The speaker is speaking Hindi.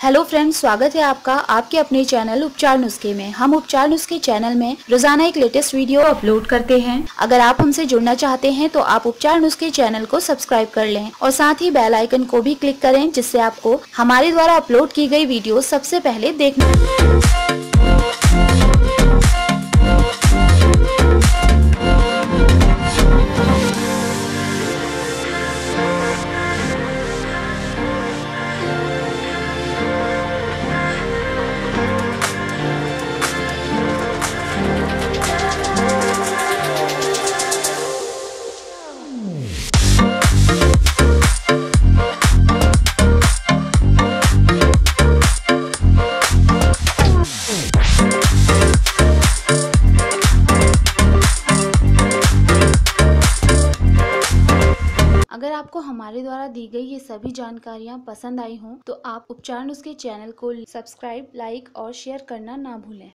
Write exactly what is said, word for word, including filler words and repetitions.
हेलो फ्रेंड्स, स्वागत है आपका आपके अपने चैनल उपचार नुस्खे में। हम उपचार नुस्खे चैनल में रोजाना एक लेटेस्ट वीडियो अपलोड करते हैं। अगर आप हमसे जुड़ना चाहते हैं तो आप उपचार नुस्खे चैनल को सब्सक्राइब कर लें और साथ ही बेल आइकन को भी क्लिक करें, जिससे आपको हमारे द्वारा अपलोड की गई वीडियो सबसे पहले देखने। अगर आपको हमारे द्वारा दी गई ये सभी जानकारियाँ पसंद आई हों तो आप उपचार नुस्खे चैनल को सब्सक्राइब, लाइक और शेयर करना ना भूलें।